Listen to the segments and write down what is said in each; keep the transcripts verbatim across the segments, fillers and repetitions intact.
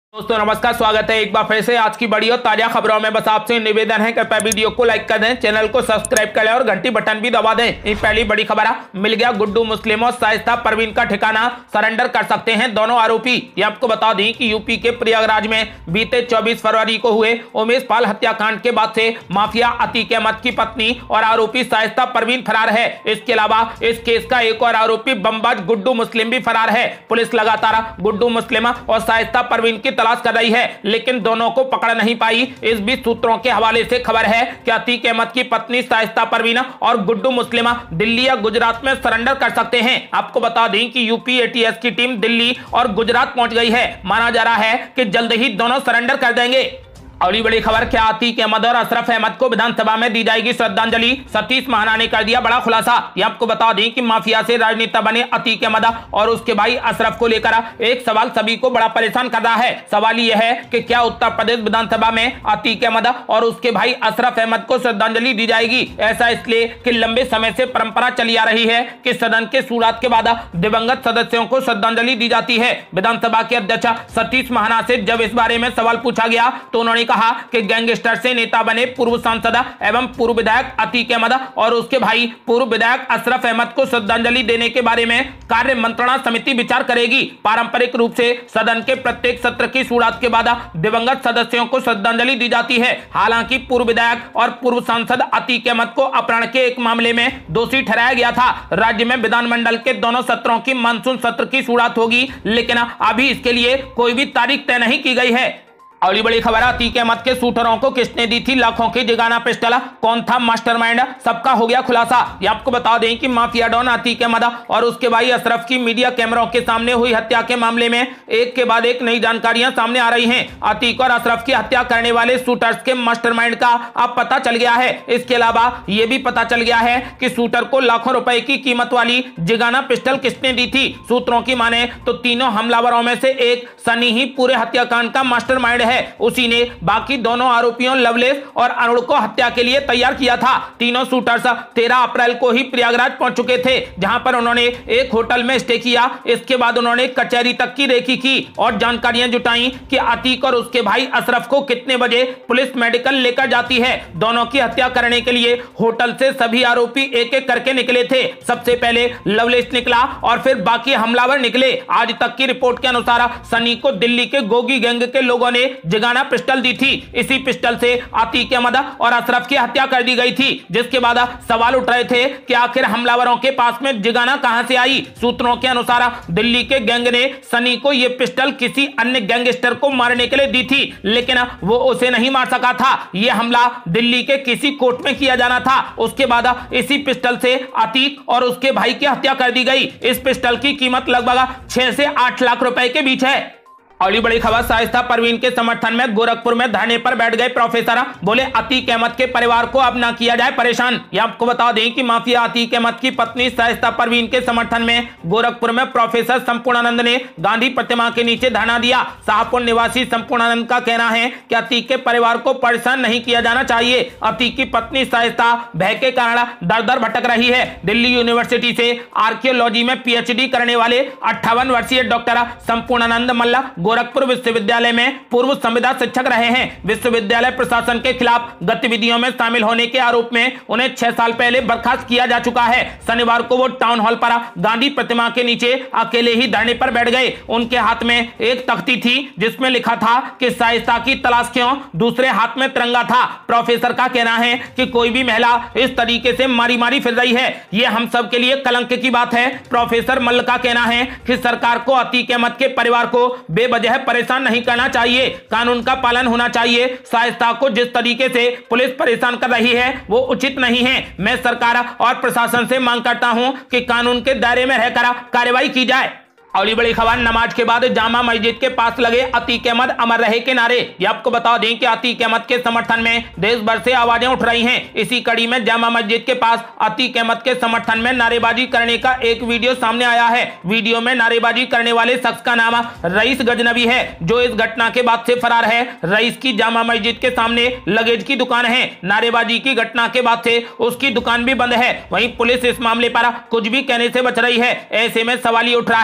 दोस्तों नमस्कार, स्वागत है एक बार फिर से आज की बड़ी और ताजा खबरों में। बस आपसे निवेदन है कृपया वीडियो को लाइक कर दें, चैनल को सब्सक्राइब कर लें और घंटी बटन भी दबा दें। ये पहली बड़ी खबर मिल गया गुड्डू मुस्लिम और शाइस्ता परवीन का ठिकाना, सरेंडर कर सकते हैं दोनों आरोपी। ये आपको बता दें कि यूपी के प्रयागराज में बीते चौबीस फरवरी को हुए उमेश पाल हत्याकांड के बाद से माफिया अतीक अहमद की पत्नी और आरोपी शाइस्ता परवीन फरार है। इसके अलावा इस केस का एक और आरोपी बमबाज गुड्डू मुस्लिम भी फरार है। पुलिस लगातार गुड्डू मुस्लिम और शाइस्ता परवीन की तलाश कर रही है, लेकिन दोनों को पकड़ नहीं पाई। इस बीच सूत्रों के हवाले से खबर है कि अतीक अहमद की पत्नी शाइस्ता परवीन और गुड्डू मुस्लिम दिल्ली या गुजरात में सरेंडर कर सकते हैं। आपको बता दें कि यूपी एटीएस की टीम दिल्ली और गुजरात पहुंच गई है। माना जा रहा है कि जल्द ही दोनों सरेंडर कर देंगे। अगली बड़ी खबर, क्या अतीक अहमद और अशरफ अहमद को विधानसभा में दी जाएगी श्रद्धांजलि? सतीश महाना ने कर दिया बड़ा खुलासा। ये आपको बता दें कि माफिया से राजनेता बने अतीक अहमद और उसके भाई अशरफ को लेकर एक सवाल सभी को बड़ा परेशान कर रहा है। सवाल यह है कि क्या उत्तर प्रदेश विधानसभा में अतीक अहमद और उसके भाई अशरफ अहमद को श्रद्धांजलि दी जाएगी? ऐसा इसलिए कि लंबे समय से परंपरा चली आ रही है कि सदन के शुरुआत के बाद दिवंगत सदस्यों को श्रद्धांजलि दी जाती है। विधानसभा के अध्यक्ष सतीश महाना से जब इस बारे में सवाल पूछा गया तो उन्होंने कहा कि गैंगस्टर से नेता बने पूर्व सांसद एवं पूर्व विधायक अतीक अहमद और उसके भाई पूर्व विधायक अशरफ अहमद को श्रद्धांजलि देने के बारे में कार्य मंत्रणा समिति विचार करेगी। पारंपरिक रूप से सदन के प्रत्येक सत्र की शुरुआत के बाद दिवंगत सदस्यों को श्रद्धांजलि दी जाती है। हालांकि पूर्व विधायक और पूर्व सांसद अतीक अहमद को अपहरण के एक मामले में दोषी ठहराया गया था। राज्य में विधानमंडल के दोनों सत्रों की मानसून सत्र की शुरुआत होगी, लेकिन अभी इसके लिए कोई भी तारीख तय नहीं की गई है। अगली बड़ी खबर, अतीक अहमद के शूटरों को किसने दी थी लाखों की जिगाना पिस्टल? कौन था मास्टरमाइंड? सबका हो गया खुलासा। ये आपको बता दें कि माफिया डॉन अतीक अहमद और उसके भाई अशरफ की मीडिया कैमरों के सामने हुई हत्या के मामले में एक के बाद एक नई जानकारियां सामने आ रही हैं। अतीक और अशरफ की हत्या करने वाले शूटर्स के मास्टरमाइंड का अब पता चल गया है। इसके अलावा यह भी पता चल गया है कि शूटर को लाखों रुपए की कीमत वाली जिगाना पिस्टल किसने दी थी। सूत्रों की माने तो तीनों हमलावरों में से एक सनी ही पूरे हत्याकांड का मास्टरमाइंड है। उसी ने बाकी दोनों आरोपियों लवलेश और अरुण को हत्या के लिए तैयार किया था। तीनों शूटर्स तेरह अप्रैल को ही प्रयागराज पहुंच चुके थे, जहां पर उन्होंने एक होटल में स्टे किया। इसके बाद उन्होंने कचहरी तक की रेकी की और जानकारियां जुटाई कि अतीक और उसके भाई अशरफ को कितने बजे पुलिस मेडिकल लेकर जाती है। दोनों की हत्या करने के लिए होटल से सभी आरोपी एक एक करके निकले थे। सबसे पहले लवलेश निकला और फिर बाकी हमलावर निकले। आज तक की रिपोर्ट के अनुसार सनी को दिल्ली के गोगी गैंग के लोगों ने जिगाना पिस्टल दी थी। इसी पिस्टल से अतीक अहमद और अशरफ की हत्या कर दी गई थी, जिसके बाद सवाल उठ रहे थे कि आखिर हमलावरों के पास में जिगाना कहां से आई। सूत्रों के अनुसार दिल्ली के गैंग ने सनी को यह पिस्टल किसी अन्य गैंगस्टर को मारने के लिए दी थी, लेकिन वो उसे नहीं मार सका था। यह हमला दिल्ली के किसी कोर्ट में किया जाना था। उसके बाद इसी पिस्टल से अतीक और उसके भाई की हत्या कर दी गई। इस पिस्टल की कीमत लगभग छह से आठ लाख रुपए के बीच है। अगली बड़ी खबर, शाइस्ता परवीन के समर्थन में गोरखपुर में धरने पर बैठ गए प्रोफेसर। बोले अतीक अहमद के परिवार को अब ना किया जाए परेशान। ये आपको बता दें कि माफिया अतीक अहमद की पत्नी शाइस्ता परवीन के समर्थन में गोरखपुर में प्रोफेसर संपूर्णानंद ने गांधी प्रतिमा के नीचे धरना दिया। शाहपुर निवासी संपूर्णानंद का कहना है कि अतीक के परिवार को परेशान नहीं किया जाना चाहिए। अतीक की पत्नी शाइस्ता भय के कारण दर दर भटक रही है। दिल्ली यूनिवर्सिटी से आर्कियोलॉजी में पीएचडी करने वाले अट्ठावन वर्षीय डॉक्टर संपूर्णानंद मल्ल गोरखपुर विश्वविद्यालय में पूर्व संविदा शिक्षक रहे हैं। विश्वविद्यालय प्रशासन के खिलाफ गतिविधियों में शामिल होने के आरोप में उन्हें छह साल पहले बर्खास्त किया जा चुका है। शनिवार को वो टाउन हॉल पर गांधी प्रतिमा के नीचे अकेले ही धरने पर बैठ गए। उनके हाथ में एक तख्ती थी जिसमें लिखा था कि शाइस्ता की तलाश क्यों, दूसरे हाथ में तिरंगा था। प्रोफेसर का कहना है कि कोई भी महिला इस तरीके से मारी मारी फिर रही है, यह हम सब के लिए कलंक की बात है। प्रोफेसर मल्ल का कहना है कि सरकार को अतीक अहमद के परिवार को बेवजह परेशान नहीं करना चाहिए, कानून का पालन होना चाहिए। शाइस्ता को जिस तरीके से पुलिस परेशान कर रही है वो उचित नहीं है। मैं सरकार और प्रशासन से मांग करता हूं कि कानून के दायरे में रहकर कार्रवाई की जाए। अगली बड़ी खबर, नमाज के बाद जामा मस्जिद के पास लगे अतीक अहमद अमर रहे के नारे। ये आपको बता दें कि अतीक अहमद के समर्थन में देश भर से आवाजें उठ रही हैं। इसी कड़ी में जामा मस्जिद के पास अतीक अहमद के समर्थन में नारेबाजी करने का एक वीडियो सामने आया है। वीडियो में नारेबाजी करने वाले शख्स का नाम रईस गजनबी है, जो इस घटना के बाद से फरार है। रईस की जामा मस्जिद के सामने लगेज की दुकान है। नारेबाजी की घटना के बाद से उसकी दुकान भी बंद है। वहीं पुलिस इस मामले पर कुछ भी कहने से बच रही है। ऐसे में सवाल ये उठ रहा है कि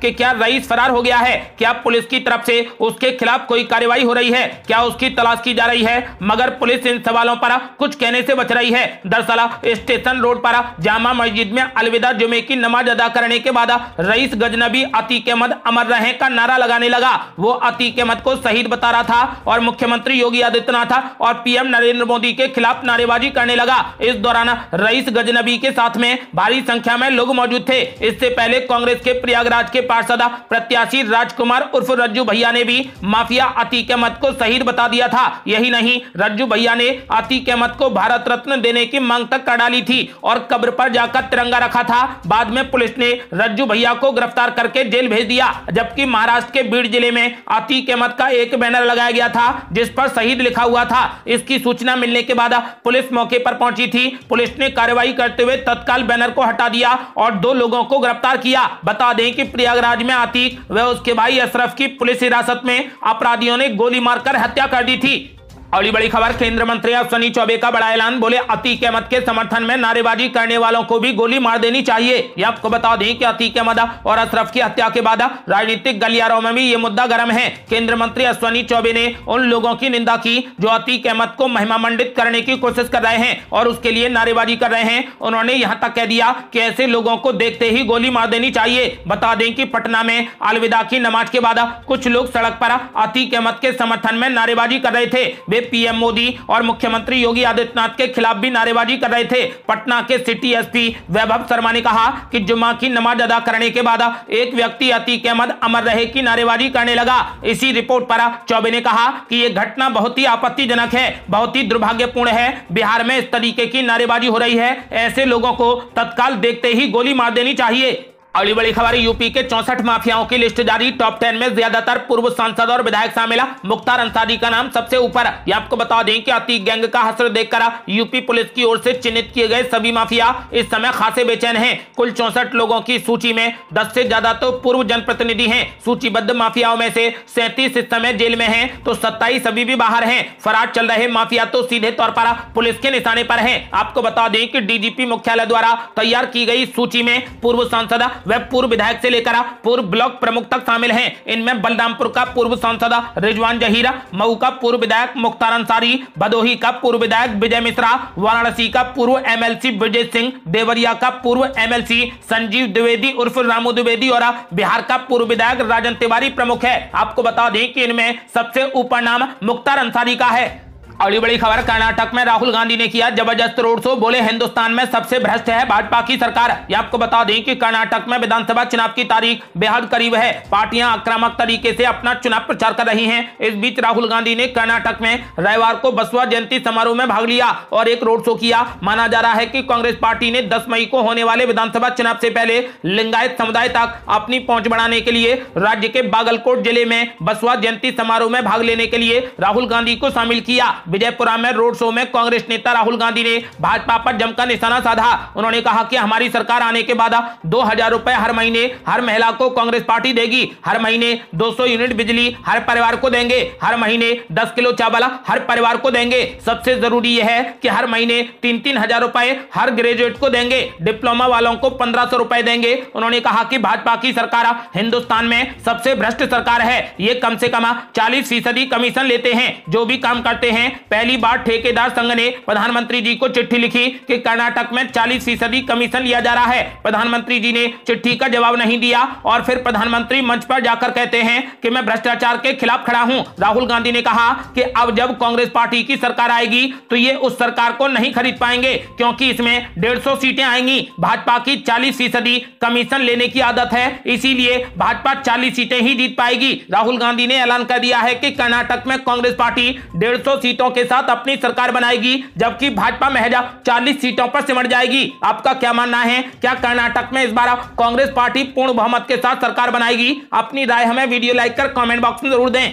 कि क्या रईस फरार हो गया है, क्या पुलिस की तरफ से उसके खिलाफ कोई कार्रवाई हो रही है, क्या उसकी तलाश की जा रही है, मगर पुलिस इन सवालों पर कुछ कहने से बच रही है। दरअसल स्टेशन रोड पर जामा मस्जिद में अलविदा जुमे की नमाज अदा करने के बाद रईस गजनबी अतीक अहमद अमर रहे का नारा लगाने लगा। वो अतीक अहमद को शहीद बता रहा था और मुख्यमंत्री योगी आदित्यनाथ और पीएम नरेंद्र मोदी के खिलाफ नारेबाजी करने लगा। इस दौरान रईस गजनबी के साथ में भारी संख्या में लोग मौजूद थे। इससे पहले कांग्रेस के प्रयागराज के पार्षद प्रत्याशी राजकुमार उर्फ रज्जू भैया ने भी माफिया अतीक अहमद को शहीद बता दिया था। यही नहीं, रज्जू भैया ने अतीक अहमद को भारत रत्न देने की मांग तक कर डाली थी और कब्र पर जाकर तिरंगा रखा था। बाद में पुलिस ने रज्जू भैया को गिरफ्तार करके जेल भेज दिया। जबकि महाराष्ट्र के बीड जिले में अतीक अहमद का एक बैनर लगाया गया था जिस पर शहीद लिखा हुआ था। इसकी सूचना मिलने के बाद पुलिस मौके पर पहुंची थी। पुलिस ने कार्रवाई करते हुए तत्काल बैनर को हटा दिया और दो लोगों को गिरफ्तार किया। बता दें कि प्रयागराज में अतीक व उसके भाई अशरफ की पुलिस हिरासत में अपराधियों ने गोली मारकर हत्या कर दी थी। अगली बड़ी खबर, केंद्र मंत्री अश्विनी चौबे का बड़ा ऐलान। बोले अतीक अहमद के समर्थन में नारेबाजी करने वालों को भी गोली मार देनी चाहिए। ये आपको बता दें कि अतीक अहमद और अशरफ की हत्या के बाद राजनीतिक गलियारों में भी ये मुद्दा गर्म है। केंद्र मंत्री अश्विनी चौबे ने उन लोगों की निंदा की जो अतीक अहमद को महिमा मंडित करने की कोशिश कर रहे हैं और उसके लिए नारेबाजी कर रहे हैं। उन्होंने यहां तक कह दिया कि ऐसे लोगों को देखते ही गोली मार देनी चाहिए। बता दें कि पटना में अलविदा की नमाज के बाद कुछ लोग सड़क पर अतीक अहमद के समर्थन में नारेबाजी कर रहे थे। पीएम मोदी और मुख्यमंत्री योगी आदित्यनाथ के खिलाफ भी नारेबाजी कर रहे थे। पटना के सिटी एसपी वैभव शर्मा ने कहा कि जुम्मा की नमाज अदा करने के बाद एक व्यक्ति अतीक अहमद अमर रहे की नारेबाजी करने लगा। इसी रिपोर्ट पर चौबे ने कहा कि यह घटना बहुत ही आपत्तिजनक है, बहुत ही दुर्भाग्यपूर्ण है। बिहार में इस तरीके की नारेबाजी हो रही है, ऐसे लोगों को तत्काल देखते ही गोली मार देनी चाहिए। अगली बड़ी खबर, यूपी के चौसठ माफियाओं की लिस्ट जारी। टॉप टेन में ज्यादातर पूर्व सांसद और विधायक शामिल। मुख्तार अंसारी का नाम सबसे ऊपर। ये आपको बता दें कि अतीक गैंग का हश्र देखकर यूपी पुलिस की ओर से चिन्हित किए गए सभी माफिया इस समय खासे बेचैन हैं। कुल चौसठ लोगों की सूची में दस से ज्यादा तो पूर्व जनप्रतिनिधि हैं। सूचीबद्ध माफियाओं में से सैंतीस इस समय जेल में हैं तो सत्ताईस अभी भी बाहर हैं। फरार चल रहे माफिया तो सीधे तौर पर पुलिस के निशाने पर हैं। आपको बता दें कि डीजीपी मुख्यालय द्वारा तैयार की गई सूची में पूर्व सांसद वे पूर्व विधायक से लेकर पूर्व ब्लॉक प्रमुख तक शामिल हैं। इनमें बलरामपुर का पूर्व सांसद रिजवान जहीर, मऊ का पूर्व विधायक मुख्तार अंसारी, भदोही का पूर्व विधायक विजय मिश्रा, वाराणसी का पूर्व एमएलसी विजय सिंह, देवरिया का पूर्व एमएलसी संजीव द्विवेदी उर्फ रामू द्विवेदी और बिहार का पूर्व विधायक राजन तिवारी प्रमुख है। आपको बता दें कि इनमें सबसे ऊपर नाम मुख्तार अंसारी का है। अगली बड़ी खबर, कर्नाटक में राहुल गांधी ने किया जबरदस्त रोड शो। बोले हिंदुस्तान में सबसे भ्रष्ट है भाजपा की सरकार। ये आपको बता दें कि कर्नाटक में विधानसभा चुनाव की तारीख बेहद करीब है। पार्टियां आक्रामक तरीके से अपना चुनाव प्रचार कर रही हैं। इस बीच राहुल गांधी ने कर्नाटक में रविवार को बसवा जयंती समारोह में भाग लिया और एक रोड शो किया। माना जा रहा है कि कांग्रेस पार्टी ने दस मई को होने वाले विधानसभा चुनाव से पहले लिंगायत समुदाय तक अपनी पहुंच बढ़ाने के लिए राज्य के बागलकोट जिले में बसवा जयंती समारोह में भाग लेने के लिए राहुल गांधी को शामिल किया। विजयपुरा में रोड शो में कांग्रेस नेता राहुल गांधी ने भाजपा पर जमकर निशाना साधा। उन्होंने कहा कि हमारी सरकार आने के बाद दो हजार रुपए हर महीने हर महिला को कांग्रेस पार्टी देगी। हर महीने दो सौ यूनिट बिजली हर परिवार को देंगे। हर महीने दस किलो चावल हर परिवार को देंगे। सबसे जरूरी यह है कि हर महीने तीन तीन हजार रुपए हर ग्रेजुएट को देंगे। डिप्लोमा वालों को पंद्रह सौ रुपए देंगे। उन्होंने कहा कि भाजपा की सरकार हिंदुस्तान में सबसे भ्रष्ट सरकार है। ये कम से कम चालीस फीसदी कमीशन लेते हैं जो भी काम करते हैं। पहली बार ठेकेदार संघ ने प्रधानमंत्री जी को चिट्ठी लिखी कि कर्नाटक में चालीस फीसदी कमीशन लिया जा रहा है। प्रधानमंत्री जी ने चिट्ठी का जवाब नहीं दिया और फिर प्रधानमंत्री मंच पर जाकर कहते हैं कि मैं भ्रष्टाचार के खिलाफ खड़ा हूं। राहुल गांधी ने कहा कि अब जब कांग्रेस पार्टी की सरकार आएगी तो ये उस सरकार को नहीं खरीद पाएंगे क्योंकि इसमें डेढ़ सौ सीटें आएंगी। भाजपा की चालीस फीसदी कमीशन लेने की आदत है, इसीलिए भाजपा चालीस सीटें ही जीत पाएगी। राहुल गांधी ने ऐलान कर दिया है कि कर्नाटक में कांग्रेस पार्टी डेढ़ सौ सीटों के साथ अपनी सरकार बनाएगी जबकि भाजपा महज चालीस सीटों पर सिमट जाएगी। आपका क्या मानना है? क्या कर्नाटक में इस बार कांग्रेस पार्टी पूर्ण बहुमत के साथ सरकार बनाएगी? अपनी राय हमें वीडियो लाइक कर कमेंट बॉक्स में जरूर दें।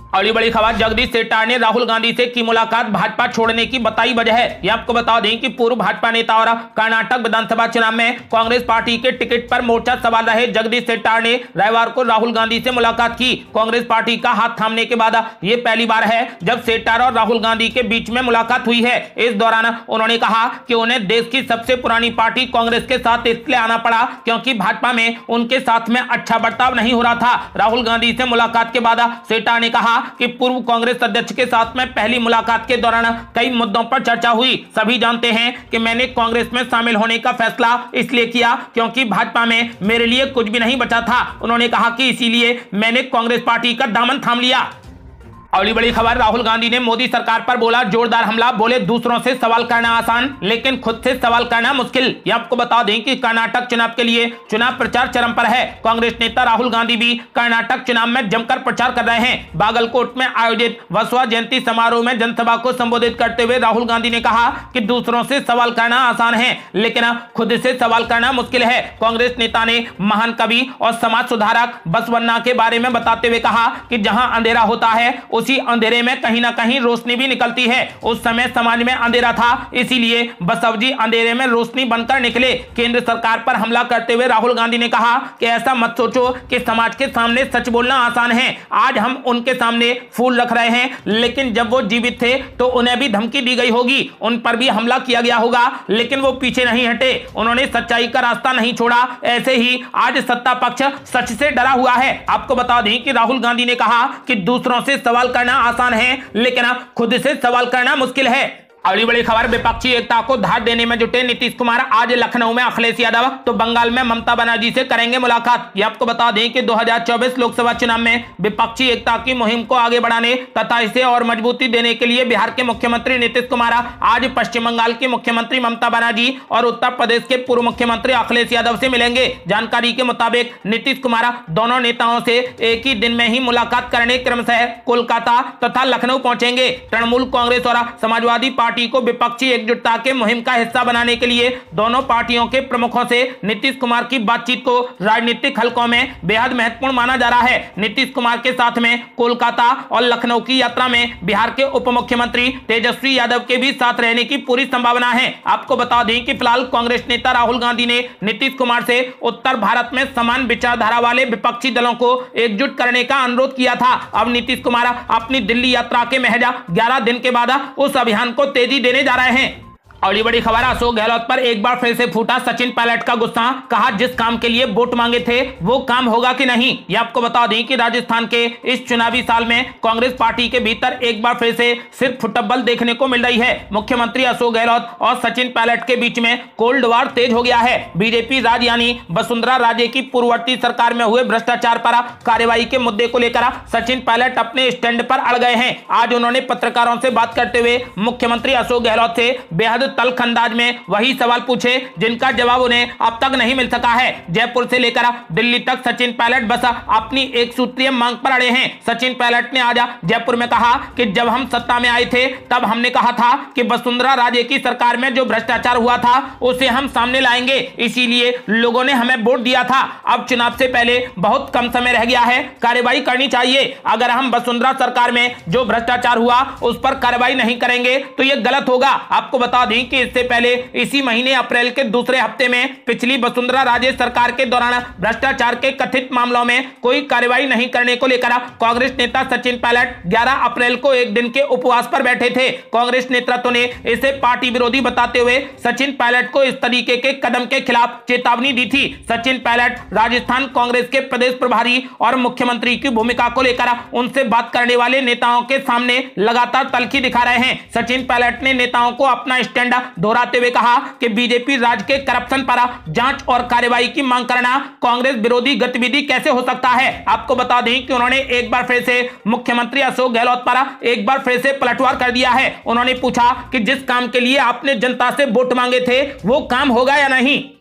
अगली बड़ी खबर, जगदीश शेट्टार ने राहुल गांधी से की मुलाकात, भाजपा छोड़ने की बताई वजह है। ये आपको बता दें कि पूर्व भाजपा नेता और कर्नाटक विधानसभा चुनाव में कांग्रेस पार्टी के टिकट पर मोर्चा सवार रहे जगदीश शेट्टार ने रविवार को राहुल गांधी से मुलाकात की। कांग्रेस पार्टी का हाथ थामने के बाद ये पहली बार है जब शेट्टार और राहुल गांधी के बीच में मुलाकात हुई है। इस दौरान उन्होंने कहा कि उन्हें देश की सबसे पुरानी पार्टी कांग्रेस के साथ इसलिए आना पड़ा क्योंकि भाजपा में उनके साथ में अच्छा बर्ताव नहीं हो रहा था। राहुल गांधी से मुलाकात के बाद शेट्टार ने कहा कि पूर्व कांग्रेस अध्यक्ष के साथ में पहली मुलाकात के दौरान कई मुद्दों पर चर्चा हुई। सभी जानते हैं कि मैंने कांग्रेस में शामिल होने का फैसला इसलिए किया क्योंकि भाजपा में मेरे लिए कुछ भी नहीं बचा था। उन्होंने कहा कि इसीलिए मैंने कांग्रेस पार्टी का दामन थाम लिया। अगली बड़ी खबर, राहुल गांधी ने मोदी सरकार पर बोला जोरदार हमला, बोले दूसरों से सवाल करना आसान लेकिन खुद से सवाल करना मुश्किल। ये आपको बता दें कि कर्नाटक चुनाव के लिए चुनाव प्रचार चरम पर है। कांग्रेस नेता राहुल गांधी भी कर्नाटक चुनाव में जमकर प्रचार कर रहे हैं। बागलकोट में आयोजित बसवा जयंती समारोह में जनसभा को संबोधित करते हुए राहुल गांधी ने कहा कि दूसरों से सवाल करना आसान है लेकिन खुद से सवाल करना मुश्किल है। कांग्रेस नेता ने महान कवि और समाज सुधारक बसवन्ना के बारे में बताते हुए कहा कि जहां अंधेरा होता है उसी अंधेरे में कहीं ना कहीं रोशनी भी निकलती है। उस समय समाज में अंधेरा था, इसीलिए बसवजी अंधेरे में रोशनी बनकर निकले। केंद्र सरकार पर हमला करते हुए राहुल गांधी ने कहा कि ऐसा मत सोचो कि समाज के सामने सच बोलना आसान है। आज हम उनके सामने फूल रख रहे हैं लेकिन जब वो जीवित थे तो उन्हें भी धमकी दी गई होगी, उन पर भी हमला किया गया होगा लेकिन वो पीछे नहीं हटे, उन्होंने सच्चाई का रास्ता नहीं छोड़ा। ऐसे ही आज सत्ता पक्ष सच से डरा हुआ है। आपको बता दें कि राहुल गांधी ने कहा कि दूसरों से सवाल करना आसान है लेकिन खुद से सवाल करना मुश्किल है। अगली बड़ी खबर, विपक्षी एकता को धार देने में जुटे नीतीश कुमार, आज लखनऊ में अखिलेश यादव तो बंगाल में ममता बनर्जी से करेंगे मुलाकात। ये आपको बता दें कि दो हज़ार चौबीस लोकसभा चुनाव में विपक्षी एकता की मुहिम को आगे बढ़ाने तथा इसे और मजबूती देने के लिए बिहार के मुख्यमंत्री नीतीश कुमार आज पश्चिम बंगाल की मुख्यमंत्री ममता बनर्जी और उत्तर प्रदेश के पूर्व मुख्यमंत्री अखिलेश यादव से मिलेंगे। जानकारी के मुताबिक नीतीश कुमार दोनों नेताओं से एक ही दिन में ही मुलाकात करने क्रमशः कोलकाता तथा लखनऊ पहुंचेंगे। तृणमूल कांग्रेस और समाजवादी पार्टी को विपक्षी एकजुटता के मुहिम का हिस्सा बनाने के लिए दोनों पार्टियों के प्रमुखों से नीतीश कुमार की बातचीत को राजनीतिक हलकों में बेहद महत्वपूर्ण माना जा रहा है। नीतीश कुमार के साथ में कोलकाता और लखनऊ की यात्रा में बिहार के उप मुख्यमंत्री तेजस्वी यादव के भी साथ रहने की पूरी संभावना है। आपको बता दें कि फिलहाल कांग्रेस नेता राहुल गांधी ने नीतीश कुमार से उत्तर भारत में समान विचारधारा वाले विपक्षी दलों को एकजुट करने का अनुरोध किया था। अब नीतीश कुमार अपनी दिल्ली यात्रा के महज ग्यारह दिन के बाद उस अभियान को तेजी देने जा रहे हैं। अगली बड़ी खबर, अशोक गहलोत पर एक बार फिर से फूटा सचिन पायलट का गुस्सा, कहा जिस काम के लिए वोट मांगे थे वो काम होगा कि नहीं। ये आपको बता दें कि राजस्थान के इस चुनावी साल में कांग्रेस पार्टी के भीतर एक बार फिर से सिर्फ फुटबॉल देखने को मिल रही है। मुख्यमंत्री अशोक गहलोत और सचिन पायलट के बीच में कोल्ड वार तेज हो गया है। बीजेपी राज यानी वसुंधरा राजे की पूर्ववर्ती सरकार में हुए भ्रष्टाचार पर कार्रवाई के मुद्दे को लेकर सचिन पायलट अपने स्टैंड पर अड़ गए हैं। आज उन्होंने पत्रकारों से बात करते हुए मुख्यमंत्री अशोक गहलोत से बेहद तल्ख अंदाज में वही सवाल पूछे जिनका जवाब उन्हें अब तक नहीं मिल सका है। जयपुर से लेकर दिल्ली तक सचिन पायलट बस अपनी एक सूत्रीय मांग पर अड़े हैं। सचिन पायलट ने आज जयपुर में कहा कि जब हम सत्ता में आए थे तब हमने कहा था कि वसुंधरा राजे की सरकार में जो भ्रष्टाचार हुआ था उसे हम सामने लाएंगे, इसीलिए लोगों ने हमें वोट दिया था। अब चुनाव से पहले बहुत कम समय रह गया है, कार्रवाई करनी चाहिए। अगर हम वसुंधरा सरकार में जो भ्रष्टाचार हुआ उस पर कार्रवाई नहीं करेंगे तो यह गलत होगा। आपको बता दें कि इससे पहले इसी महीने अप्रैल के दूसरे हफ्ते में पिछली वसुंधरा राजे सरकार के दौरान भ्रष्टाचार के कथित मामलों में कोई कार्रवाई नहीं करने को लेकर कांग्रेस नेता सचिन पायलट ग्यारह अप्रैल को एक दिन के उपवास पर बैठे थे। कांग्रेस नेतृत्व ने इसे पार्टी विरोधी बताते हुए सचिन पायलट को इस तरीके के कदम के खिलाफ चेतावनी दी थी। सचिन पायलट राजस्थान कांग्रेस के प्रदेश प्रभारी और मुख्यमंत्री की भूमिका को लेकर उनसे बात करने वाले नेताओं के सामने लगातार तल्खी दिखा रहे हैं। सचिन पायलट ने नेताओं को अपना स्टैंड दोहराते हुए कहा कि बीजेपी राज्य के करप्शन पर जांच और कार्रवाई की मांग करना कांग्रेस विरोधी गतिविधि कैसे हो सकता है। आपको बता दें कि उन्होंने एक बार फिर से मुख्यमंत्री अशोक गहलोत पर एक बार फिर से पलटवार कर दिया है। उन्होंने पूछा कि जिस काम के लिए आपने जनता से वोट मांगे थे वो काम होगा या नहीं।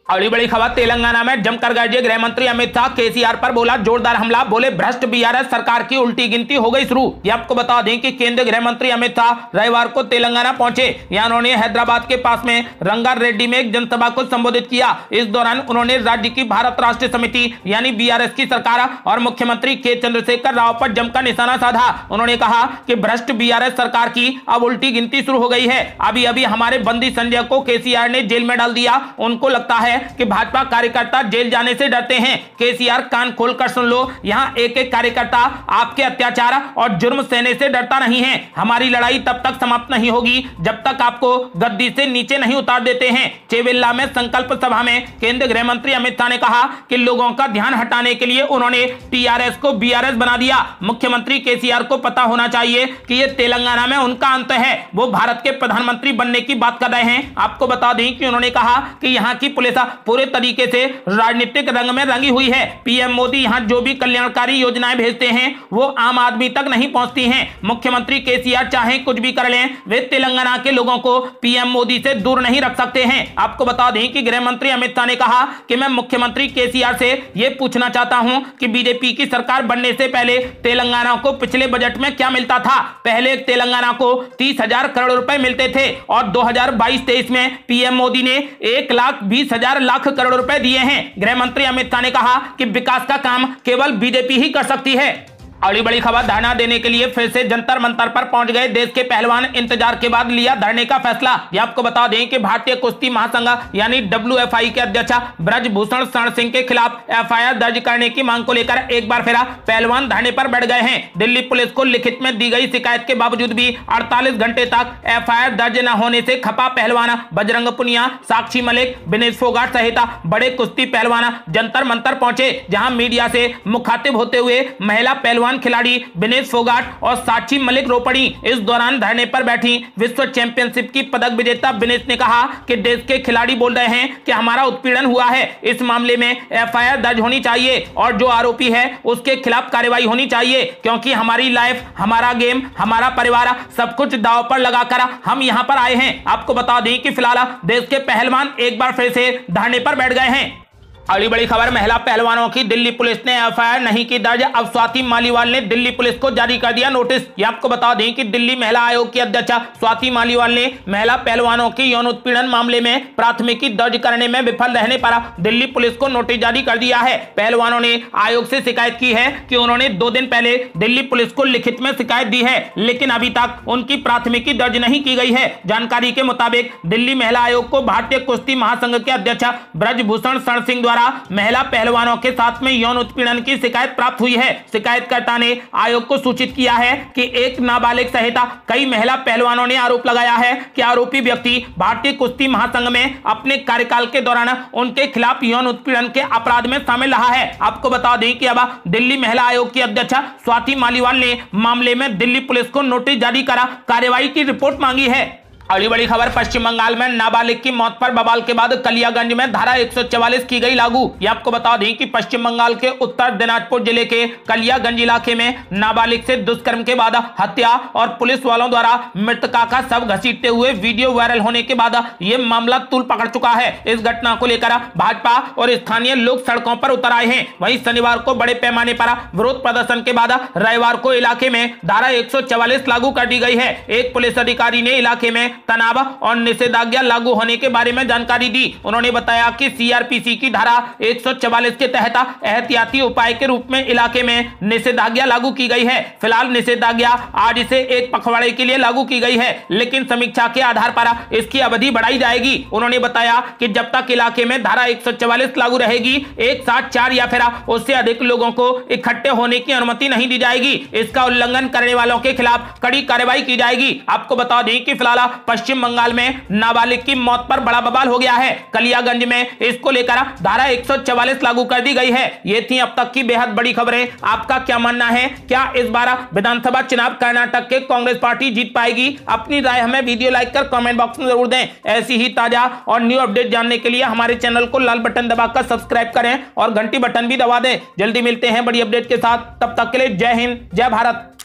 अगली बड़ी खबर, तेलंगाना में जमकर गरजे गृह मंत्री अमित शाह, केसीआर पर बोला जोरदार हमला, बोले भ्रष्ट बीआरएस सरकार की उल्टी गिनती हो गई शुरू। ये आपको बता दें कि केंद्रीय गृह मंत्री अमित शाह रविवार को तेलंगाना पहुंचे। यहां उन्होंने हैदराबाद के पास में रंगारेड्डी में एक जनसभा को संबोधित किया। इस दौरान उन्होंने राज्य की भारत राष्ट्रीय समिति यानी बीआरएस की सरकार और मुख्यमंत्री के चंद्रशेखर राव पर जमकर निशाना साधा। उन्होंने कहा कि भ्रष्ट बीआरएस सरकार की अब उल्टी गिनती शुरू हो गई है। अभी अभी हमारे बंदी संजय को केसीआर ने जेल में डाल दिया। उनको लगता है कि भाजपा कार्यकर्ता जेल जाने से डरते हैं। केसीआर कान खोलकर सुन लो, यहां एक एक कार्यकर्ता आपके अत्याचार और जुर्म सहने से डरता नहीं है। हमारी लड़ाई तब तक समाप्त नहीं होगी जब तक आपको गद्दी से नीचे नहीं उतार देते हैं। चेवेल्ला में संकल्प सभा में केंद्रीय गृह मंत्री अमित शाह ने कहा कि लोगों का ध्यान हटाने के लिए उन्होंने टीआरएस को बीआरएस बना दिया। मुख्यमंत्री केसीआर को पता होना चाहिए कि यह तेलंगाना में उनका अंत है। वो भारत के प्रधानमंत्री बनने की बात कर रहे हैं। आपको बता दें कि उन्होंने कहा कि यहां की पुलिस पूरे तरीके से राजनीतिक रंग में रंगी हुई है। पीएम मोदी यहां जो भी कल्याणकारी योजनाएं भेजते हैं वो आम आदमी तक नहीं पहुंचती हैं। मुख्यमंत्री केसीआर चाहे कुछ भी कर लें, वे तेलंगाना के लोगों को पीएम मोदी से दूर नहीं रख सकते हैं। आपको बता दें कि गृह मंत्री अमित शाह ने कहा कि मैं मुख्यमंत्री केसीआर से यह पूछना चाहता हूं कि बीजेपी की सरकार बनने से पहले तेलंगाना को पिछले बजट में क्या मिलता था। पहले तेलंगाना को तीस हजार करोड़ रुपए मिलते थे और दो हजार बाईस तेईस में पीएम मोदी ने एक लाख बीस हजार लाख करोड़ रुपए दिए हैं। गृह मंत्री अमित शाह ने कहा कि विकास का काम केवल बीजेपी ही कर सकती है। अगली बड़ी खबर, धरना देने के लिए फिर से जंतर मंतर पर पहुंच गए देश के पहलवान। इंतजार के बाद लिया धरने का फैसला। ये आपको बता दें कि भारतीय कुश्ती महासंघ यानी डब्ल्यूएफआई के अध्यक्ष ब्रजभूषण शरण सिंह के खिलाफ एफआईआर दर्ज करने की मांग को लेकर एक बार फिर पहलवान धरने पर बैठ गए हैं। दिल्ली पुलिस को लिखित में दी गई शिकायत के बावजूद भी अड़तालीस घंटे तक एफआईआर दर्ज न होने से खपा पहलवान बजरंग पुनिया, साक्षी मलिक, विनेश फोगाट सहित बड़े कुश्ती पहलवान जंतर मंतर पहुंचे, जहां मीडिया से मुखातिब होते हुए महिला पहलवान खिलाड़ी विनेश फोगाट और साक्षी मलिक रो पड़ी। इस दौरान धरने पर बैठी विश्व चैंपियनशिप की पदक विजेता विनेश ने कहा कि देश के खिलाड़ी बोल रहे हैं कि हमारा उत्पीड़न हुआ है। इस मामले में एफआईआर दर्ज होनी चाहिए और जो आरोपी है उसके खिलाफ कार्रवाई होनी चाहिए, क्योंकि हमारी लाइफ, हमारा गेम, हमारा परिवार सब कुछ दांव पर लगाकर हम यहां पर आए हैं। आपको बता दें कि फिलहाल देश के पहलवान एक बार फिर से धरने पर बैठ गए हैं। अगली बड़ी खबर, महिला पहलवानों की दिल्ली पुलिस ने एफआईआर नहीं की दर्ज। अब स्वाति मालीवाल ने दिल्ली पुलिस को जारी कर दिया नोटिस। ये आपको बता दें कि दिल्ली महिला आयोग की अध्यक्ष स्वाति मालीवाल ने महिला पहलवानों की यौन उत्पीड़न मामले में प्राथमिकी दर्ज करने में विफल रहने पर दिल्ली पुलिस को नोटिस जारी कर दिया है। पहलवानों ने आयोग से शिकायत की है कि उन्होंने दो दिन पहले दिल्ली पुलिस को लिखित में शिकायत दी है, लेकिन अभी तक उनकी प्राथमिकी दर्ज नहीं की गई है। जानकारी के मुताबिक दिल्ली महिला आयोग को भारतीय कुश्ती महासंघ के अध्यक्ष ब्रजभूषण शरण सिंह द्वारा महिला पहलवानों के साथ में यौन उत्पीड़न की शिकायत प्राप्त हुई है। शिकायतकर्ता ने आयोग को सूचित किया है कि एक नाबालिग सहित कई महिला पहलवानों ने आरोप लगाया है कि आरोपी व्यक्ति भारतीय कुश्ती महासंघ में अपने कार्यकाल के दौरान उनके खिलाफ यौन उत्पीड़न के अपराध में शामिल रहा है। आपको बता दें कि अब दिल्ली महिला आयोग की अध्यक्ष स्वाति मालीवाल ने मामले में दिल्ली पुलिस को नोटिस जारी करा कार्रवाई की रिपोर्ट मांगी है। अगली बड़ी खबर, पश्चिम बंगाल में नाबालिग की मौत पर बवाल के बाद कलियागंज में धारा एक सौ चवालीस की गई लागू। ये आपको बता दें कि पश्चिम बंगाल के उत्तर दिनाजपुर जिले के कलियागंज इलाके में नाबालिग से दुष्कर्म के बाद हत्या और पुलिस वालों द्वारा मृतका का शव घसीटते हुए वीडियो वायरल होने के बाद यह मामला तूल पकड़ चुका है। इस घटना को लेकर भाजपा और स्थानीय लोग सड़कों पर उतर आए हैं। वहीं शनिवार को बड़े पैमाने पर विरोध प्रदर्शन के बाद रविवार को इलाके में धारा एक सौ चवालीस लागू कर दी गई है। एक पुलिस अधिकारी ने इलाके में तनाव और निषेधाज्ञा लागू होने के बारे में जानकारी दी। उन्होंने बताया कि सीआरपीसी की धारा एक सौ चवालीस के तहत एहतियाती उपाय के रूप में इलाके में निषेधाज्ञा लागू की गई है। फिलहाल निषेधाज्ञा आज से एक पखवाड़े के लिए लागू की गई है, लेकिन समीक्षा के आधार पर इसकी अवधि बढ़ाई जाएगी। उन्होंने बताया कि जब तक इलाके में धारा एक सौ चवालीस लागू रहेगी, एक साथ चार या फिर उससे अधिक लोगों को इकट्ठे होने की अनुमति नहीं दी जाएगी। इसका उल्लंघन करने वालों के खिलाफ कड़ी कार्रवाई की जाएगी। आपको बता दें कि फिलहाल पश्चिम बंगाल में नाबालिग की मौत पर बड़ा बवाल हो गया है। कलियागंज में इसको लेकर धारा एक सौ चवालीस लागू कर दी गई है। ये थी अब तक की बेहद बड़ी खबरें। आपका क्या मानना है? क्या इस बार विधानसभा चुनाव कर्नाटक के कांग्रेस पार्टी जीत पाएगी? अपनी राय हमें वीडियो लाइक कर कमेंट बॉक्स में जरूर दें। ऐसी ही ताजा और न्यू अपडेट जानने के लिए हमारे चैनल को लाल बटन दबाकर सब्सक्राइब करें और घंटी बटन भी दबा दें। जल्दी मिलते हैं बड़ी अपडेट के साथ। तब तक के लिए जय हिंद, जय भारत।